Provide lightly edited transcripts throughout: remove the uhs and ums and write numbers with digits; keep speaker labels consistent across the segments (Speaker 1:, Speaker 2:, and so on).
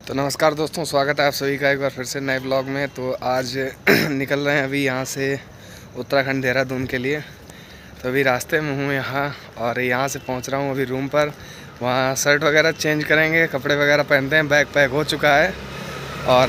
Speaker 1: तो नमस्कार दोस्तों, स्वागत है आप सभी का एक बार फिर से नए ब्लॉग में। तो आज निकल रहे हैं अभी यहाँ से उत्तराखंड देहरादून के लिए। तो अभी रास्ते में हूँ यहाँ, और यहाँ से पहुँच रहा हूँ अभी रूम पर। वहाँ शर्ट वगैरह चेंज करेंगे, कपड़े वगैरह पहनते हैं। बैग पैक हो चुका है और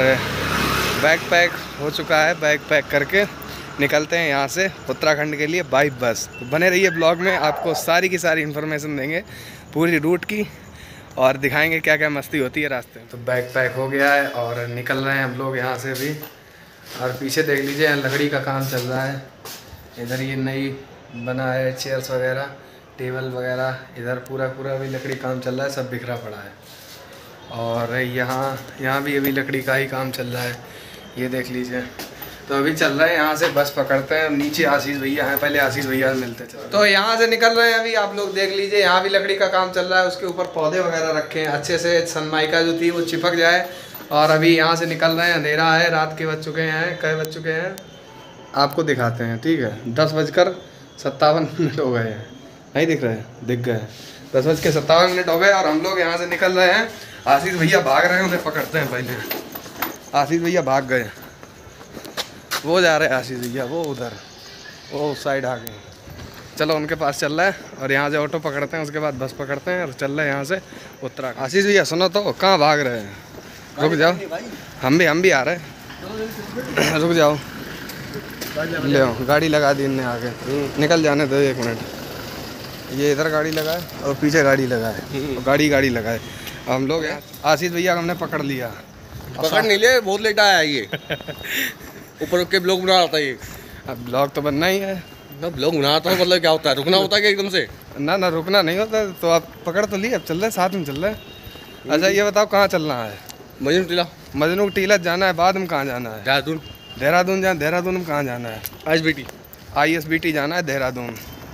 Speaker 1: बैग पैक करके निकलते हैं यहाँ से उत्तराखंड के लिए बाई बस। तो बने रहिए ब्लॉग में, आपको सारी की सारी इन्फॉर्मेशन देंगे पूरी रूट की और दिखाएंगे क्या क्या मस्ती होती है रास्ते में। तो बैग पैक हो गया है और निकल रहे हैं हम लोग यहाँ से भी। और पीछे देख लीजिए, लकड़ी का काम चल रहा है। इधर ये नई बना है चेयर्स वगैरह, टेबल वगैरह, इधर पूरा भी लकड़ी काम चल रहा है, सब बिखरा पड़ा है। और यहाँ भी अभी लकड़ी का ही काम चल रहा है, ये देख लीजिए। तो अभी चल रहे हैं यहाँ से, बस पकड़ते हैं। नीचे आशीष भैया हैं, पहले आशीष भैया मिलते थे। तो यहाँ से निकल रहे हैं अभी, आप लोग देख लीजिए। यहाँ भी लकड़ी का काम चल रहा है, उसके ऊपर पौधे वगैरह रखे हैं अच्छे से, सनमाइका जो थी वो चिपक जाए। और अभी यहाँ से निकल रहे हैं, अंधेरा है, रात के बज चुके हैं। कई बज चुके हैं आपको दिखाते हैं, ठीक है। 10:57 हो गए हैं, नहीं दिख रहे? दिख गए। 10:57 हो गए और हम लोग यहाँ से निकल रहे हैं। आशीष भैया भाग रहे हैं, उन्हें पकड़ते हैं पहले। आशीष भैया भाग गए, वो जा रहे हैं आशीष भैया, वो उधर वो साइड आ गए। चलो उनके पास चल रहा है और यहाँ से ऑटो पकड़ते हैं, उसके बाद बस पकड़ते हैं और चल रहे हैं यहाँ से उत्तराखंड। आशीष भैया सुनो तो, कहाँ भाग रहे हैं? रुक जाओ, हम भी आ रहे हैं। रुक जाओ, ले आओ, गाड़ी लगा दी इनने आगे। निकल जाने दो 1 मिनट। ये इधर गाड़ी लगाए और पीछे गाड़ी लगाए, गाड़ी लगाए। हम लोग आशीष भैया हमने पकड़ लिया।
Speaker 2: पकड़ नहीं लिया, बहुत लेट आया ये। ऊपर के ब्लॉग बना रहा था ये।
Speaker 1: अब ब्लॉग तो बनना ही है
Speaker 2: ना, ब्लॉग बनाता है मतलब क्या होता है? रुकना होता है क्या एकदम से?
Speaker 1: ना रुकना नहीं होता। तो आप पकड़ तो लिए, अब चल रहे हैं, साथ में चल रहे हैं। अच्छा ये बताओ कहाँ चलना है? मजनू टीला जाना है, बाद में कहाँ जाना है? देहरादून देहरादून में कहाँ जाना है? ISBT जाना है देहरादून।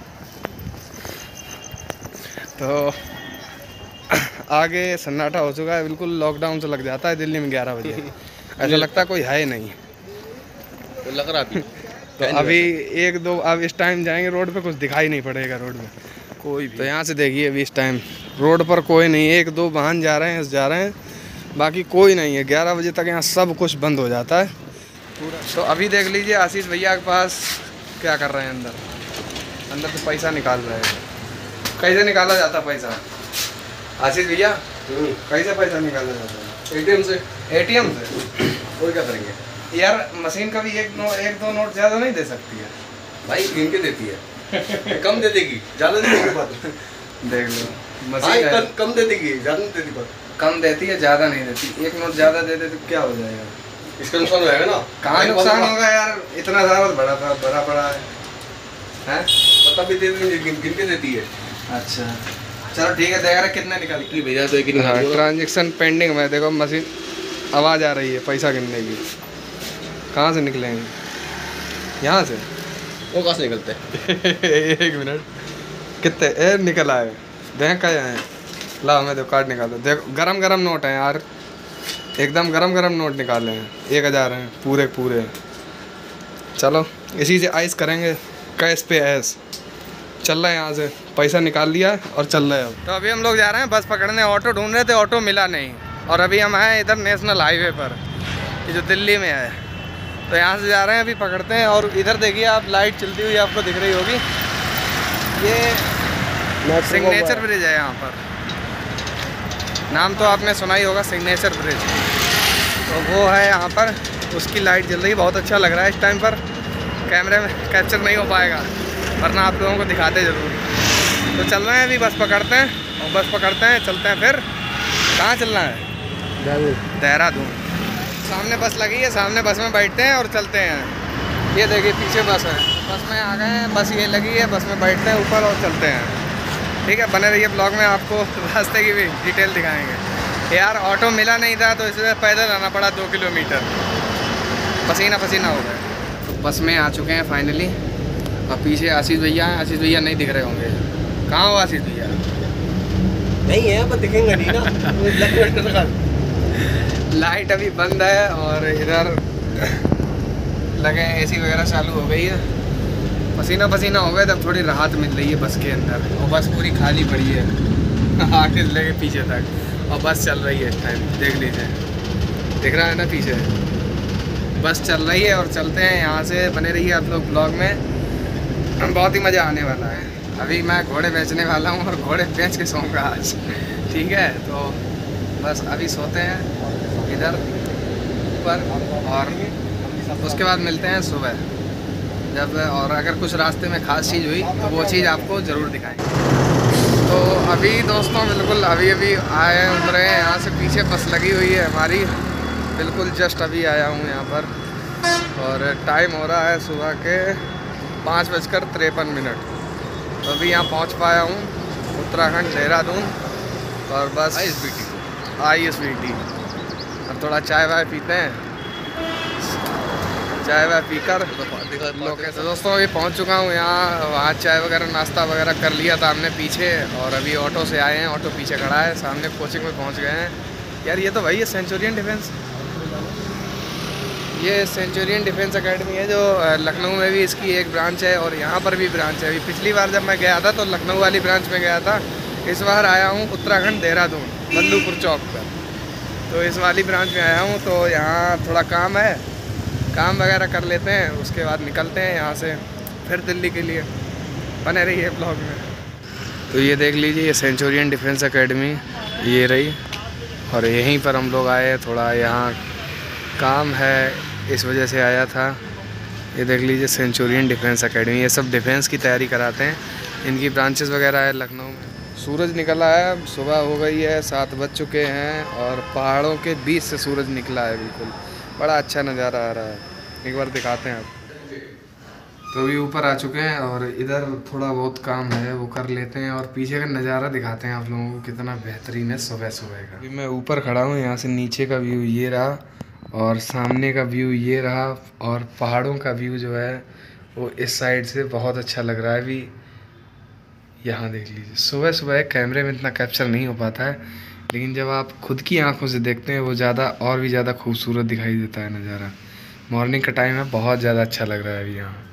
Speaker 1: तो आगे सन्नाटा हो चुका है बिल्कुल, लॉकडाउन से लग जाता है दिल्ली में 11 बजे। ऐसा लगता है कोई है ही नहीं,
Speaker 2: तो लग रहा थी।
Speaker 1: तो अभी 1-2 अब इस टाइम जाएंगे रोड पे, कुछ दिखाई नहीं पड़ेगा रोड में कोई भी। तो यहाँ से देखिए अभी इस टाइम रोड पर कोई नहीं, 1-2 वाहन जा रहे हैं, बाकी कोई नहीं है। 11 बजे तक यहाँ सब कुछ बंद हो जाता है पूरा। तो अभी देख लीजिए आशीष भैया के पास क्या कर रहे हैं, अंदर तो पैसा निकाल रहे हैं। कैसे निकाला जाता पैसा आशीष भैया? कैसे पैसा निकाला जाता है? ATM से।
Speaker 2: और क्या करेंगे
Speaker 1: यार, मशीन का भी 1-2 नोट ज़्यादा नहीं दे सकती है
Speaker 2: भाई, गिन के देती है। कम दे देगी, ज़्यादा दे देगी। बात
Speaker 1: देख लो, मशीन है।
Speaker 2: कम दे देगी, ज़्यादा नहीं देती। बात
Speaker 1: कम देती है, ज़्यादा नहीं देती। 1 नोट ज़्यादा दे दे तो क्या हो जाएगा?
Speaker 2: इसका नुकसान होगा ना।
Speaker 1: कहाँ नुकसान होगा यार, इतना ज़्यादा बड़ा पड़ा है।
Speaker 2: पता भी दे देंगे, गिन के देती है।
Speaker 1: अच्छा चलो ठीक है, देख रहे कितने निकाली
Speaker 2: भेजा तो एक ही निकाल।
Speaker 1: ट्रांजेक्शन पेंडिंग में देखो, मशीन आवाज़ आ रही है पैसा गिनने की। कहाँ से निकलेंगे? यहाँ से।
Speaker 2: वो कहाँ से निकलते हैं?
Speaker 1: 1 मिनट, कितने निकल आए? देख का आए, ला हमें दो, कार्ड निकालो। देखो गरम नोट हैं यार, एकदम गरम नोट निकाले हैं। 1000 हैं पूरे। चलो इसी से आइस करेंगे, कैश पे ऐस। चल रहा है यहाँ से, पैसा निकाल लिया और चल रहे हैं अब। तो अभी हम लोग जा रहे हैं बस पकड़ने, ऑटो ढूंढ रहे थे, ऑटो मिला नहीं। और अभी हम आए इधर नेशनल हाईवे पर, ये जो दिल्ली में है। तो यहाँ से जा रहे हैं, अभी पकड़ते हैं। और इधर देखिए आप, लाइट चलती हुई आपको दिख रही होगी, ये सिग्नेचर ब्रिज है। यहाँ पर नाम तो आपने सुना ही होगा, सिग्नेचर ब्रिज। तो वो है यहाँ पर, उसकी लाइट जल रही है, बहुत अच्छा लग रहा है। इस टाइम पर कैमरे में कैप्चर नहीं हो पाएगा, वरना आप लोगों को दिखाते ज़रूर। तो चल रहे हैं अभी, बस पकड़ते हैं और बस पकड़ते हैं, चलते हैं। फिर कहाँ चलना है? देहरादून। सामने बस लगी है, सामने बस में बैठते हैं और चलते हैं। ये देखिए पीछे बस है, बस में आ गए हैं, बस ये लगी है, बस में बैठते हैं ऊपर और चलते हैं। ठीक है, बने रहिए ब्लॉग में, आपको रास्ते की भी डिटेल दिखाएंगे। यार ऑटो मिला नहीं था तो इसलिए पैदल आना पड़ा 2 किलोमीटर, पसीना हो गया। तो बस में आ चुके हैं फाइनली, और पीछे आशीष भैया हैं। आशीष भैया नहीं दिख रहे होंगे, कहाँ हो आशीष भैया?
Speaker 2: नहीं है, पर दिखेंगे नहीं ना।
Speaker 1: लाइट अभी बंद है और इधर लगे AC वगैरह चालू हो गई है। पसीना हो गया, तब थोड़ी राहत मिल रही है बस के अंदर। और बस पूरी खाली पड़ी है आगे से लेके पीछे तक, और बस चल रही है इस टाइम, देख लीजिए। दिख रहा है ना पीछे, बस चल रही है और चलते हैं यहाँ से। बने रहिए आप लोग ब्लॉग में, बहुत ही मज़ा आने वाला है। अभी मैं घोड़े बेचने वाला हूँ और घोड़े बेच के सोऊंगा आज, ठीक है। तो बस अभी सोते हैं इधर ऊपर और उसके बाद मिलते हैं सुबह जब, और अगर कुछ रास्ते में ख़ास चीज़ हुई तो वो चीज़ आपको ज़रूर दिखाएंगे। तो अभी दोस्तों बिल्कुल अभी आए हैं, उतरे हैं यहाँ से। पीछे बस लगी हुई है हमारी, बिल्कुल जस्ट अभी आया हूँ यहाँ पर और टाइम हो रहा है सुबह के 5:53। तो अभी यहाँ पहुँच पाया हूँ उत्तराखंड देहरादून और बस ISBT। अब थोड़ा चाय वाय पीते हैं, चाय वाय पीकर लोकेशन। दोस्तों अभी पहुँच चुका हूँ यहाँ, वहाँ चाय वगैरह नाश्ता वगैरह कर लिया था हमने पीछे, और अभी ऑटो से आए हैं। ऑटो पीछे खड़ा है, सामने कोचिंग में पहुँच गए हैं। यार ये तो भाई ये सेंचुरियन डिफेंस, ये सेंचुरियन डिफेंस एकेडमी है जो लखनऊ में भी इसकी एक ब्रांच है और यहाँ पर भी ब्रांच है। अभी पिछली बार जब मैं गया था तो लखनऊ वाली ब्रांच में गया था, इस बार आया हूँ उत्तराखंड देहरादून मल्लूपुर चौक पर। तो इस वाली ब्रांच में आया हूँ, तो यहाँ थोड़ा काम है, काम वगैरह कर लेते हैं, उसके बाद निकलते हैं यहाँ से फिर दिल्ली के लिए। बने रहिए ब्लॉग में। तो ये देख लीजिए, ये सेंचुरियन डिफेंस एकेडमी ये रही, और यहीं पर हम लोग आए। थोड़ा यहाँ काम है इस वजह से आया था। ये देख लीजिए सेंचुरियन डिफेंस एकेडमी, ये सब डिफेंस की तैयारी कराते हैं, इनकी ब्रांचेस वगैरह है लखनऊ में। सूरज निकला है, सुबह हो गई है, 7 बज चुके हैं और पहाड़ों के बीच से सूरज निकला है। बिल्कुल बड़ा अच्छा नज़ारा आ रहा है, एक बार दिखाते हैं आप। तो अभी ऊपर आ चुके हैं और इधर थोड़ा बहुत काम है वो कर लेते हैं और पीछे का नज़ारा दिखाते हैं आप लोगों को, कितना बेहतरीन है सुबह सुबह का। अभी मैं ऊपर खड़ा हूँ, यहाँ से नीचे का व्यू ये रहा और सामने का व्यू ये रहा, और पहाड़ों का व्यू जो है वो इस साइड से बहुत अच्छा लग रहा है। अभी यहाँ देख लीजिए, सुबह सुबह कैमरे में इतना कैप्चर नहीं हो पाता है, लेकिन जब आप खुद की आंखों से देखते हैं वो ज़्यादा और भी ज़्यादा खूबसूरत दिखाई देता है नज़ारा। मॉर्निंग का टाइम है, बहुत ज़्यादा अच्छा लग रहा है अभी यहाँ।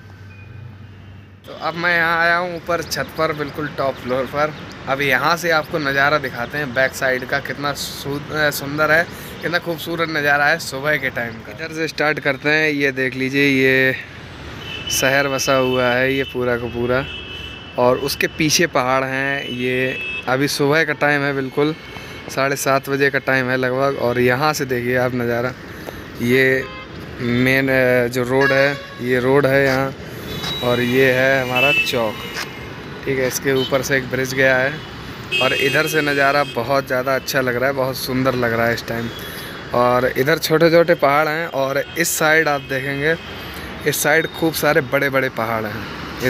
Speaker 1: तो अब मैं यहाँ आया हूँ ऊपर छत पर, बिल्कुल टॉप फ्लोर पर। अब यहाँ से आपको नज़ारा दिखाते हैं बैक साइड का, कितना सुंदर है, कितना खूबसूरत नज़ारा है सुबह के टाइम का। इधर से स्टार्ट करते हैं। ये देख लीजिए, ये शहर बसा हुआ है ये पूरा का पूरा, और उसके पीछे पहाड़ हैं। ये अभी सुबह का टाइम है, बिल्कुल 7:30 बजे का टाइम है लगभग। और यहाँ से देखिए आप नज़ारा, ये मेन जो रोड है, ये रोड है यहाँ, और ये है हमारा चौक, ठीक है। इसके ऊपर से एक ब्रिज गया है और इधर से नज़ारा बहुत ज़्यादा अच्छा लग रहा है, बहुत सुंदर लग रहा है इस टाइम। और इधर छोटे छोटे पहाड़ हैं, और इस साइड आप देखेंगे, इस साइड खूब सारे बड़े बड़े पहाड़ हैं।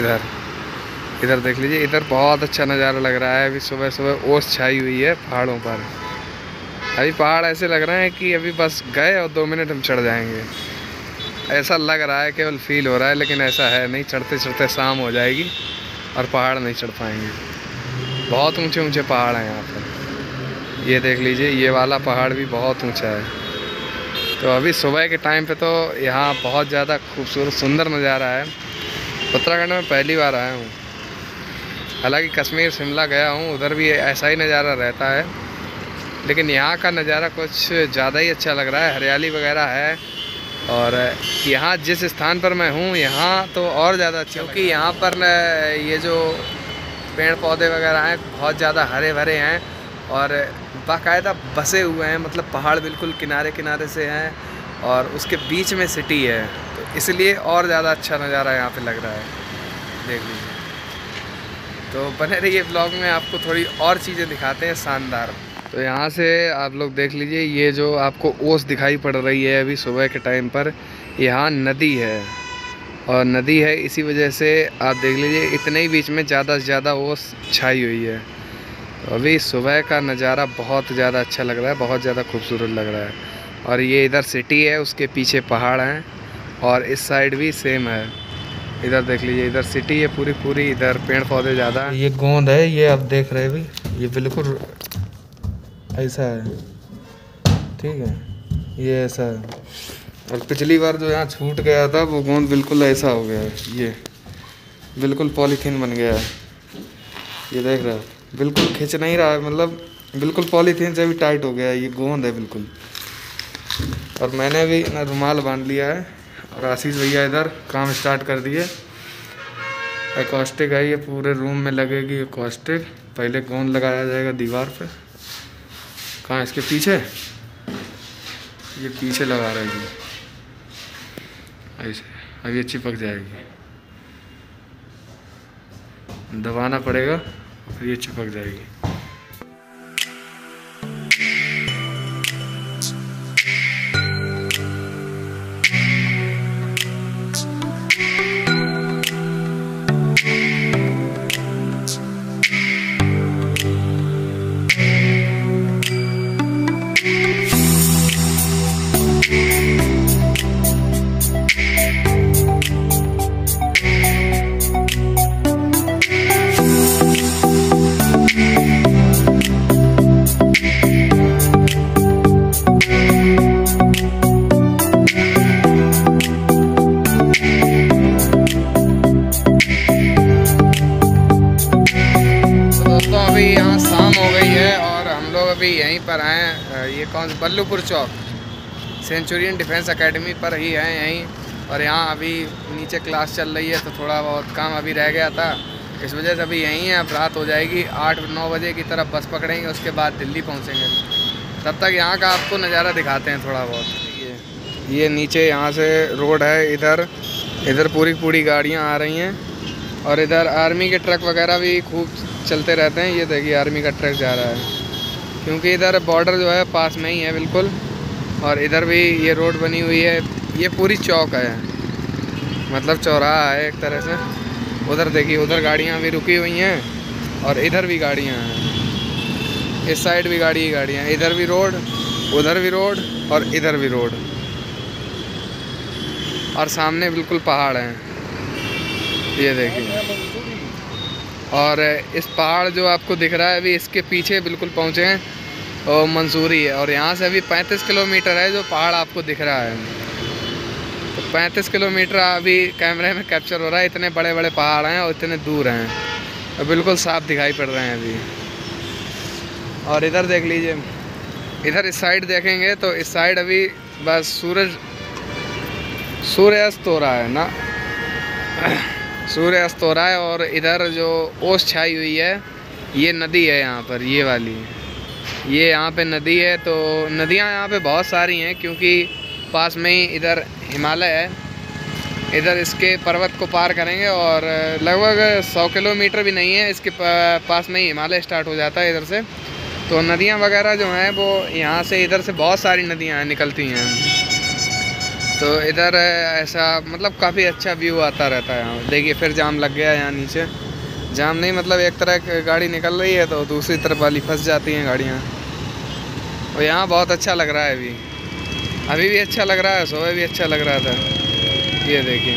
Speaker 1: इधर देख लीजिए, इधर बहुत अच्छा नज़ारा लग रहा है। अभी सुबह सुबह ओस छाई हुई है पहाड़ों पर। अभी पहाड़ ऐसे लग रहे हैं कि अभी बस गए और 2 मिनट हम चढ़ जाएंगे, ऐसा लग रहा है, केवल फील हो रहा है, लेकिन ऐसा है नहीं। चढ़ते चढ़ते शाम हो जाएगी और पहाड़ नहीं चढ़ पाएंगे। बहुत ऊंचे ऊंचे पहाड़ हैं यहाँ पर। ये देख लीजिए, ये वाला पहाड़ भी बहुत ऊंचा है। तो अभी सुबह के टाइम पे तो यहाँ बहुत ज़्यादा खूबसूरत सुंदर नज़ारा है। उत्तराखंड में पहली बार आया हूँ, हालांकि कश्मीर शिमला गया हूँ, उधर भी ऐसा ही नज़ारा रहता है, लेकिन यहाँ का नज़ारा कुछ ज़्यादा ही अच्छा लग रहा है। हरियाली वगैरह है, और यहाँ जिस स्थान पर मैं हूँ यहाँ तो और ज़्यादा अच्छा, क्योंकि यहाँ पर ये जो पेड़ पौधे वगैरह हैं बहुत ज़्यादा हरे भरे हैं और बाकायदा बसे हुए हैं, मतलब पहाड़ बिल्कुल किनारे किनारे से हैं और उसके बीच में सिटी है, तो इसलिए और ज़्यादा अच्छा नज़ारा यहाँ पे लग रहा है। देख लीजिए, तो बने रहिए ब्लॉग में, आपको थोड़ी और चीज़ें दिखाते हैं शानदार। तो यहाँ से आप लोग देख लीजिए, ये जो आपको ओस दिखाई पड़ रही है अभी सुबह के टाइम पर, यहाँ नदी है, और नदी है इसी वजह से आप देख लीजिए इतने ही बीच में ज़्यादा से ज़्यादा ओस छाई हुई है। तो अभी सुबह का नज़ारा बहुत ज़्यादा अच्छा लग रहा है, बहुत ज़्यादा खूबसूरत लग रहा है। और ये इधर सिटी है, उसके पीछे पहाड़ हैं, और इस साइड भी सेम है। इधर देख लीजिए, इधर सिटी है पूरी पूरी, इधर पेड़ पौधे ज़्यादा। ये गोंद है, ये आप देख रहे हैं भी, ये बिल्कुल ऐसा है, ठीक है, ये ऐसा है। और पिछली बार जो यहाँ छूट गया था वो गोंद बिल्कुल ऐसा हो गया है, ये बिल्कुल पॉलीथीन बन गया है। ये देख रहे हैं, बिल्कुल खिंच नहीं रहा है, मतलब बिल्कुल पॉलीथीन से भी टाइट हो गया है। ये गोंद है बिल्कुल, और मैंने भी ना रुमाल बांध लिया है। और आशीष भैया इधर काम स्टार्ट कर दिए। एकॉस्टिक है ये, पूरे रूम में लगेगी एकॉस्टिक। पहले गोंद लगाया जाएगा दीवार पे। कहाँ इसके पीछे, ये पीछे लगा रहेगी ऐसे, अब ये चिपक जाएगी। दबाना पड़ेगा फिर ये चिपक जाएगी। अभी यहीं पर आए, ये कौन सा Ballupur Chowk Centurion Defence Academy पर ही हैं यहीं। और यहाँ अभी नीचे क्लास चल रही है तो थोड़ा बहुत काम अभी रह गया था, इस वजह से अभी यहीं हैं। अब रात हो जाएगी, 8-9 बजे की तरफ बस पकड़ेंगे, उसके बाद दिल्ली पहुँचेंगे। तब तक यहाँ का आपको नज़ारा दिखाते हैं थोड़ा बहुत। ये नीचे यहाँ से रोड है, इधर पूरी गाड़ियाँ आ रही हैं। और इधर आर्मी के ट्रक वगैरह भी खूब चलते रहते हैं। ये देखिए आर्मी का ट्रक जा रहा है, क्योंकि इधर बॉर्डर जो है पास में ही है बिल्कुल। और इधर भी ये रोड बनी हुई है, ये पूरी चौक है, मतलब चौराहा है एक तरह से। उधर देखिए, उधर गाड़ियाँ भी रुकी हुई हैं और इधर भी गाड़ियाँ हैं। इस साइड भी गाड़ियाँ, इधर भी रोड, उधर भी रोड और इधर भी रोड। और सामने बिल्कुल पहाड़ हैं, ये देखिए। और इस पहाड़ जो आपको दिख रहा है अभी, इसके पीछे बिल्कुल पहुँचे हैं और मंसूरी है। और यहाँ से अभी 35 किलोमीटर है जो पहाड़ आपको दिख रहा है। तो 35 किलोमीटर अभी कैमरे में कैप्चर हो रहा है। इतने बड़े बड़े पहाड़ हैं और इतने दूर हैं और बिल्कुल साफ दिखाई पड़ रहे हैं अभी। और इधर देख लीजिए, इधर इस साइड देखेंगे तो इस साइड अभी बस सूर्यास्त हो रहा है ना, सूर्यास्त हो रहा है। और इधर जो ओस छाई हुई है, ये नदी है यहाँ पर, ये वाली, ये यहाँ पे नदी है। तो नदियाँ यहाँ पे बहुत सारी हैं, क्योंकि पास में ही इधर हिमालय है। इधर इसके पर्वत को पार करेंगे और लगभग 100 किलोमीटर भी नहीं है, इसके पास में ही हिमालय स्टार्ट हो जाता है इधर से। तो नदियाँ वगैरह जो हैं वो यहाँ से, इधर से बहुत सारी नदियाँ निकलती हैं। तो इधर ऐसा मतलब काफ़ी अच्छा व्यू आता रहता है यहाँ। देखिए फिर जाम लग गया यहाँ नीचे। जाम नहीं, मतलब एक तरह की गाड़ी निकल रही है तो दूसरी तरफ वाली फंस जाती हैं गाड़ियाँ। और यहाँ बहुत अच्छा लग रहा है, अभी भी अच्छा लग रहा है, सुबह भी अच्छा लग रहा था। ये देखिए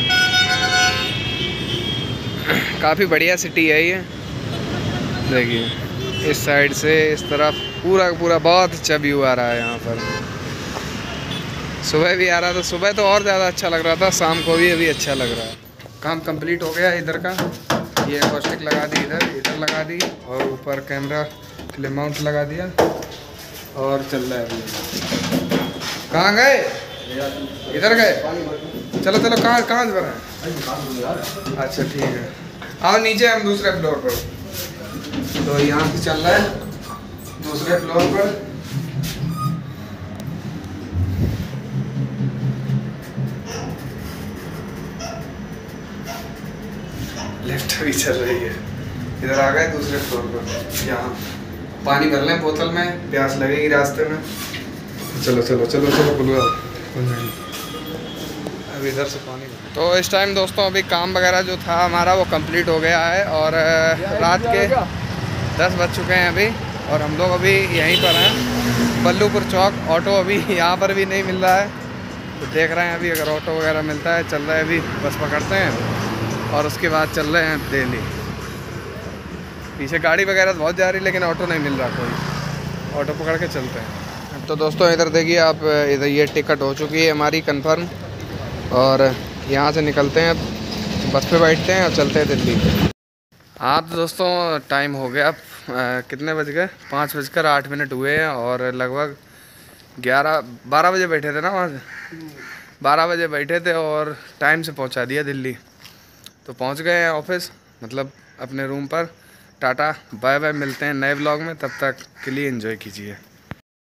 Speaker 1: काफ़ी बढ़िया सिटी है ये। देखिए इस साइड से इस तरफ पूरा बहुत अच्छा व्यू आ रहा है यहाँ पर। सुबह भी आ रहा था, सुबह तो और ज़्यादा अच्छा लग रहा था, शाम को भी अभी अच्छा लग रहा है। काम कंप्लीट हो गया इधर का। ये एकॉस्टिक लगा दी, इधर लगा दी, और ऊपर कैमरा क्लिप माउंट लगा दिया और चल रहा है अभी। कहाँ गए? इधर गए? चलो कहाँ से बना है? अच्छा ठीक है, आओ नीचे, हम दूसरे फ्लोर पर। तो यहाँ से चल रहा है दूसरे फ्लोर पर। लिफ्ट भी चल रही है। इधर आ गए दूसरे फ्लोर पर। यहाँ पानी भर लें बोतल में, प्यास लगेगी रास्ते में। चलो बुलवा। अब इधर से पानी। तो इस टाइम दोस्तों अभी काम वगैरह जो था हमारा वो कंप्लीट हो गया है। और रात के 10 बज चुके हैं अभी। और हम लोग अभी यहीं पर हैं, बल्लूपुर चौक। ऑटो अभी यहाँ पर भी नहीं मिल रहा है, तो देख रहे हैं अभी अगर ऑटो वगैरह मिलता है। चल रहा है अभी, बस पकड़ते हैं और उसके बाद चल रहे हैं दिल्ली। पीछे गाड़ी वगैरह बहुत जा रही है, लेकिन ऑटो नहीं मिल रहा कोई। ऑटो पकड़ के चलते हैं। तो दोस्तों इधर देखिए आप, इधर ये टिकट हो चुकी है हमारी कंफर्म। और यहाँ से निकलते हैं, बस पे बैठते हैं और चलते हैं दिल्ली। हाँ तो दोस्तों टाइम हो गया, कितने बज गए? 5:08 हुए हैं। और लगभग 12 बजे बैठे थे ना वहाँ से, 12 बजे बैठे थे और टाइम से पहुँचा दिया दिल्ली। तो पहुँच गए हैं ऑफिस, मतलब अपने रूम पर। टाटा बाय बाय, मिलते हैं नए ब्लॉग में, तब तक के लिए एंजॉय कीजिए।